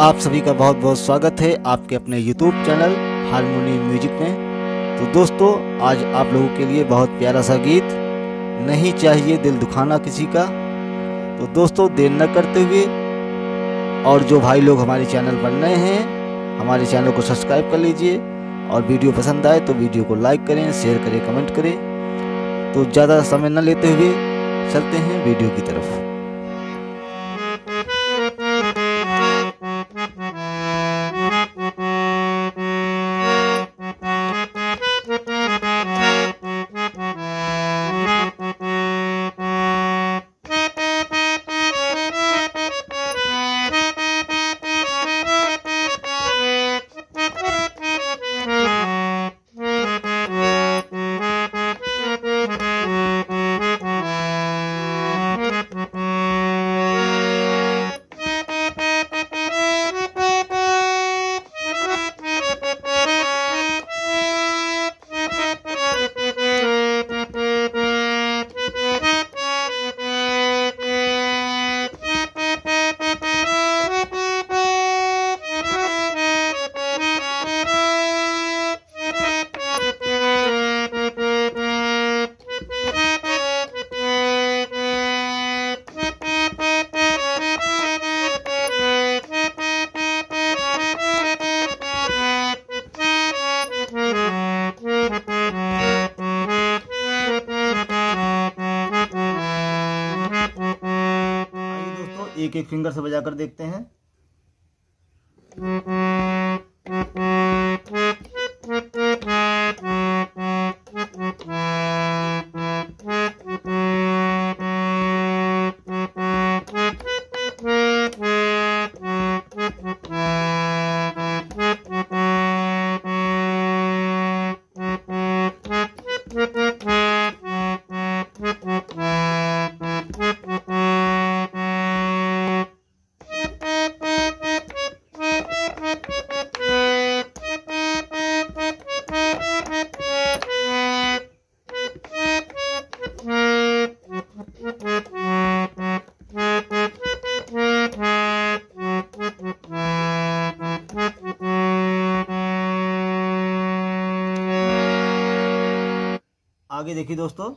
आप सभी का बहुत बहुत स्वागत है आपके अपने YouTube चैनल हारमोनी म्यूजिक में। तो दोस्तों, आज आप लोगों के लिए बहुत प्यारा सा गीत, नहीं चाहिए दिल दुखाना किसी का। तो दोस्तों, देर न करते हुए, और जो भाई लोग हमारे चैनल पर नए हैं, हमारे चैनल को सब्सक्राइब कर लीजिए, और वीडियो पसंद आए तो वीडियो को लाइक करें, शेयर करें, कमेंट करें। तो ज़्यादा समय न लेते हुए चलते हैं वीडियो की तरफ। एक एक फिंगर से बजाकर देखते हैं। आगे देखिए दोस्तों,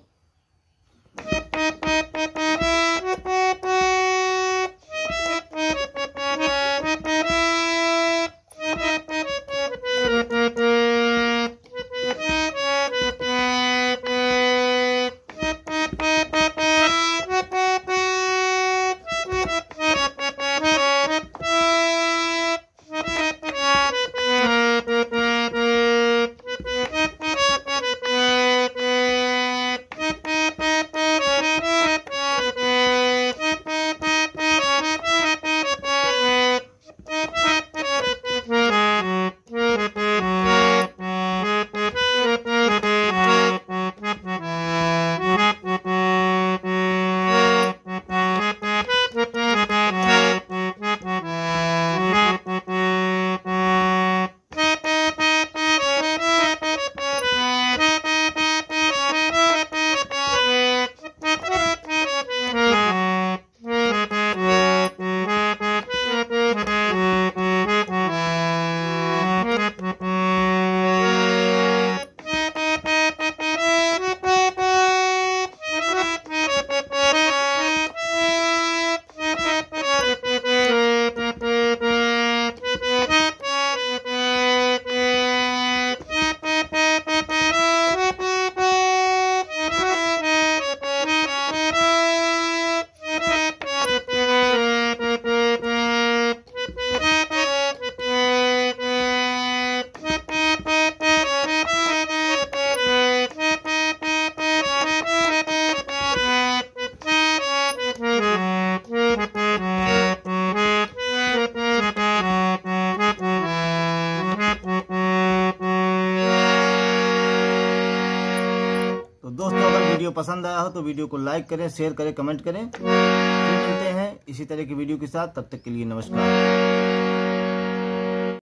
वीडियो पसंद आया हो तो वीडियो को लाइक करें, शेयर करें, कमेंट करें। फिर मिलते हैं इसी तरह की वीडियो के साथ। तब तक के लिए नमस्कार।